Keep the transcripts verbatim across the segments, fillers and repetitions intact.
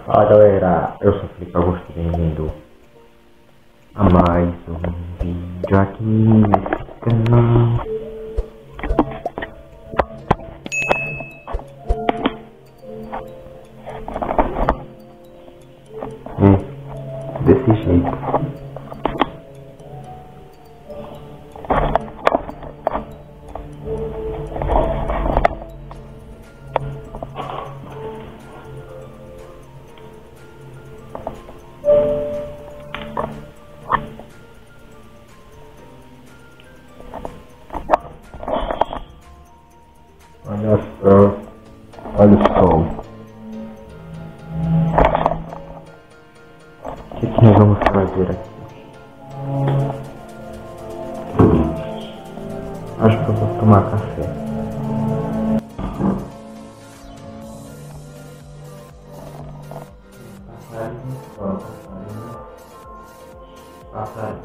Fala galera, eu sou o Felipe Augusto, bem-vindo a mais um vídeo aqui nesse canal. É, desse jeito. Olha só, olha o sol. O que, que nós vamos fazer aqui? Acho que eu vou tomar café. Passarinho, ó, passarinho. Passarinho.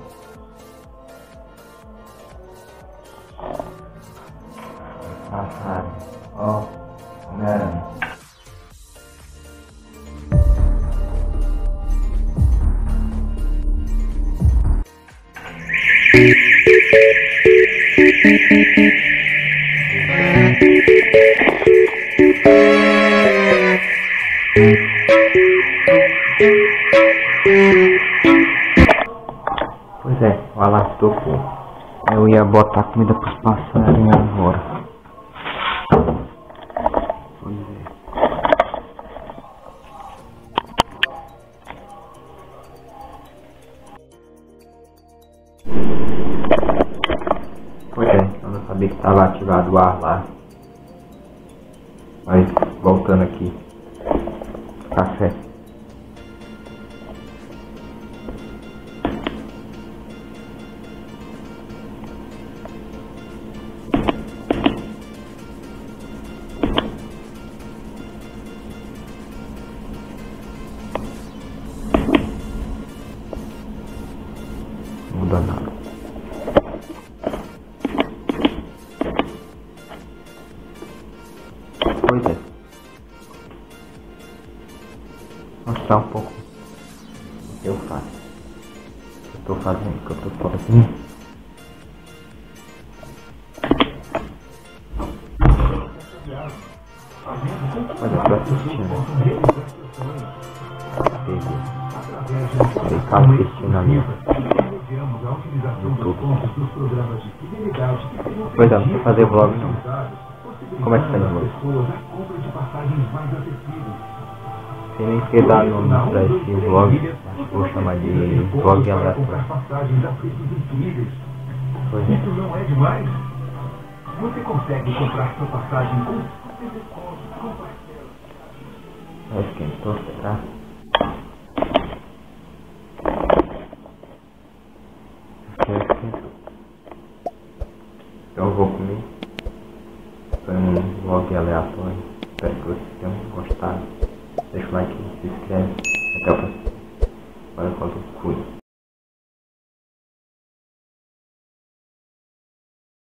Passarinho, ó, Homem-Aranha. Pois é, o alarme tocou. Eu ia botar comida pros passarinhos agora. Pois é. Pois é, eu não sabia que estava ativado o ar lá. Mas, voltando aqui. Café. Não muda nada. Pois é. Mostrar um pouco o que eu faço. O que eu tô fazendo, o que eu tô fazendo. Olha, eu tô assistindo. Ele tá assistindo ali. YouTube. Pois é, não sei fazer vlog não. Como é que faz vlog? Sem nem que dar nome pra esse vlog. Acho que vou chamar de vlog aleatório. Pois é. Isso não é demais? Você consegue comprar sua passagem com Já esquentou, será? Já esquentou. Então eu vou comer. Foi um vlog aleatório. Espero que vocês tenham gostado. Deixa o like, se inscreve. Até o próximo. Olha quanto fui.